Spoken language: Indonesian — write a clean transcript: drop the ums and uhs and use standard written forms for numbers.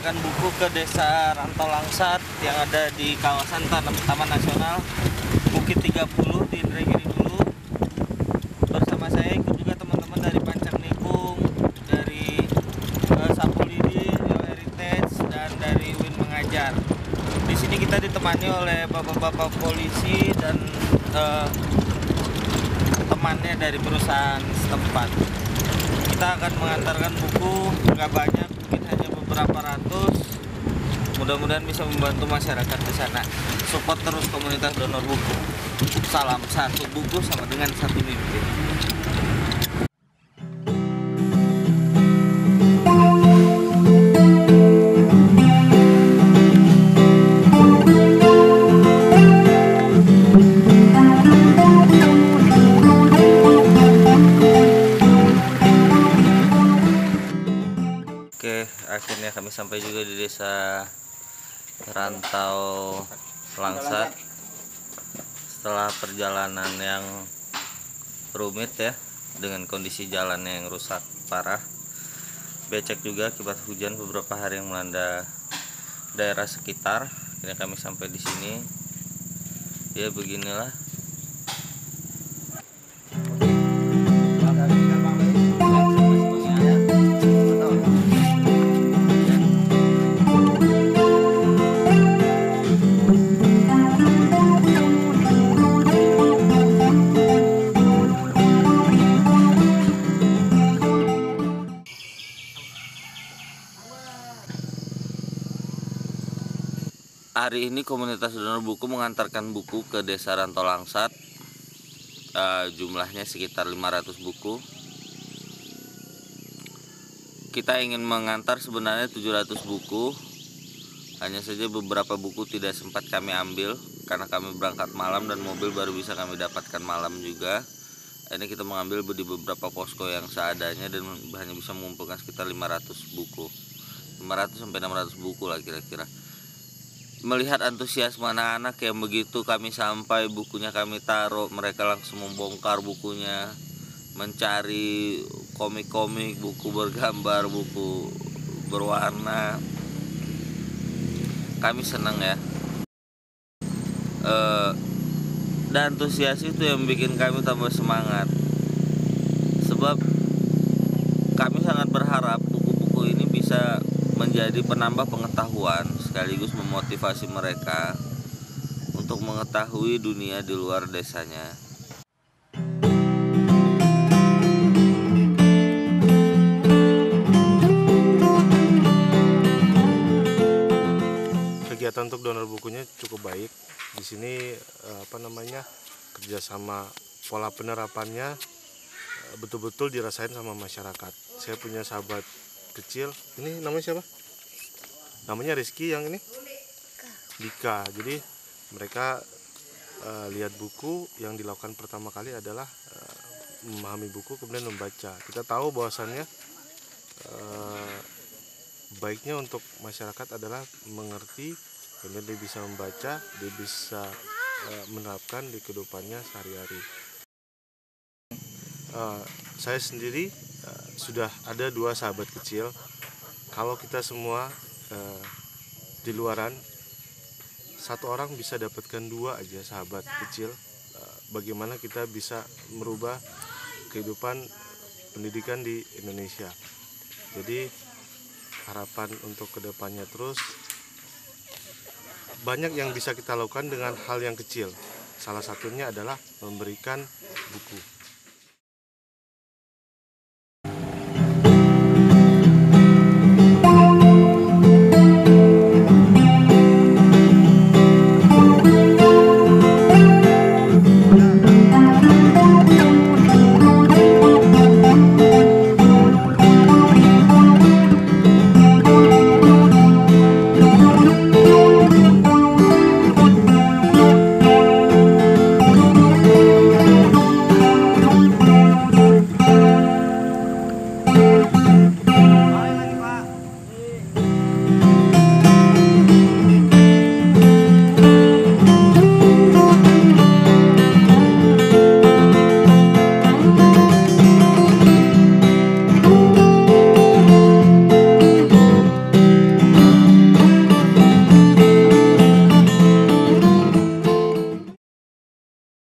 mengantarkan buku ke Desa Rantau Langsat yang ada di kawasan Taman Nasional Bukit 30 di Indragiri dulu. Bersama saya ikut juga teman-teman dari Pancang Nikung, dari Sapulidi, Heritage, dan dari Win Mengajar. Di sini kita ditemani oleh bapak-bapak polisi dan temannya dari perusahaan setempat. Kita akan mengantarkan buku, nggak banyak, mungkin hanya beberapa ratus. Mudah-mudahan bisa membantu masyarakat di sana. Support terus komunitas donor buku. Salam satu buku sama dengan satu mimpi. Oke, akhirnya kami sampai juga di Desa Rantau Langsat. Setelah perjalanan yang rumit ya, dengan kondisi jalannya yang rusak parah, becek juga akibat hujan beberapa hari yang melanda daerah sekitar. Akhirnya kami sampai di sini. Ya beginilah. Hari ini komunitas donor buku mengantarkan buku ke Desa Rantau Langsat. Jumlahnya sekitar 500 buku. Kita ingin mengantar sebenarnya 700 buku. Hanya saja beberapa buku tidak sempat kami ambil karena kami berangkat malam dan mobil baru bisa kami dapatkan malam juga. Ini kita mengambil di beberapa posko yang seadanya dan hanya bisa mengumpulkan sekitar 500 buku. 500 sampai 600 buku lah kira-kira. Melihat antusiasme anak-anak yang begitu kami sampai, bukunya kami taruh, mereka langsung membongkar bukunya, mencari komik-komik, buku bergambar, buku berwarna. Kami senang ya. Dan antusias itu yang bikin kami tambah semangat. Sebab kami sangat berharap buku-buku ini bisa menjadi penambah pengetahuan sekaligus memotivasi mereka untuk mengetahui dunia di luar desanya. Kegiatan untuk donor bukunya cukup baik. Di sini kerjasama pola penerapannya betul-betul dirasain sama masyarakat. Saya punya sahabat kecil, ini namanya siapa? Namanya Rizky, yang ini Dika. Jadi mereka lihat buku, yang dilakukan pertama kali adalah memahami buku kemudian membaca. Kita tahu bahwasannya baiknya untuk masyarakat adalah mengerti, kemudian dia bisa membaca, dia bisa menerapkan di kehidupannya sehari-hari. Saya sendiri sudah ada 2 sahabat kecil. Kalau kita semua di luaran, 1 orang bisa dapatkan 2 aja sahabat kecil. Bagaimana kita bisa merubah kehidupan pendidikan di Indonesia. Jadi harapan untuk kedepannya terus banyak yang bisa kita lakukan dengan hal yang kecil. Salah satunya adalah memberikan buku.